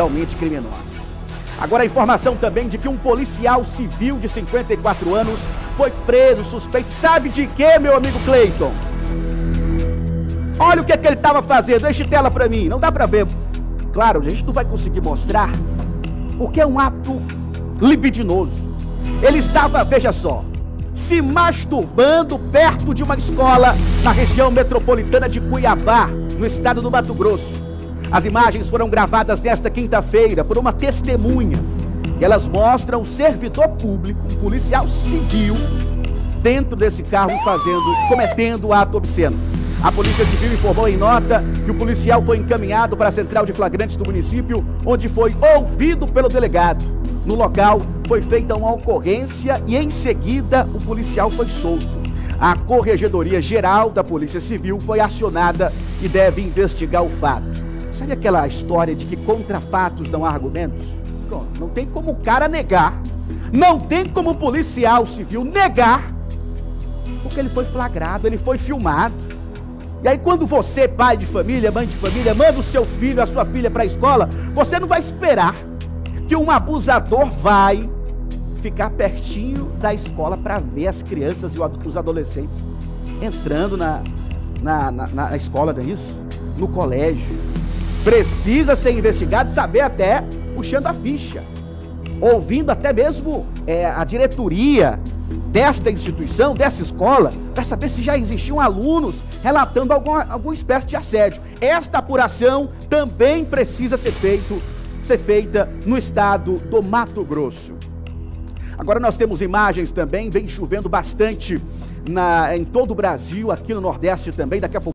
totalmente criminosos. Agora a informação também de que um policial civil de 54 anos foi preso, suspeito, sabe de quê, meu amigo Cleiton? Olha o que ele estava fazendo, deixa tela pra mim, não dá pra ver. Claro, a gente não vai conseguir mostrar, porque é um ato libidinoso. Ele estava, veja só, se masturbando perto de uma escola na região metropolitana de Cuiabá, no estado do Mato Grosso. As imagens foram gravadas nesta quinta-feira por uma testemunha. Elas mostram o servidor público, um policial civil, dentro desse carro cometendo o ato obsceno. A Polícia Civil informou em nota que o policial foi encaminhado para a central de flagrantes do município, onde foi ouvido pelo delegado. No local foi feita uma ocorrência e em seguida o policial foi solto. A Corregedoria Geral da Polícia Civil foi acionada e deve investigar o fato. Sabe aquela história de que contra fatos não há argumentos? Pronto, não tem como o cara negar, não tem como o policial civil negar, porque ele foi flagrado, ele foi filmado. E aí quando você, pai de família, mãe de família, manda o seu filho, a sua filha para a escola, você não vai esperar que um abusador vai ficar pertinho da escola para ver as crianças e os adolescentes entrando na escola, não é isso? No colégio. Precisa ser investigado e saber até puxando a ficha, ouvindo até mesmo a diretoria desta instituição, dessa escola, para saber se já existiam alunos relatando alguma espécie de assédio. Esta apuração também precisa ser feita no estado do Mato Grosso. Agora nós temos imagens também, vem chovendo bastante em todo o Brasil, aqui no Nordeste também, daqui a pouco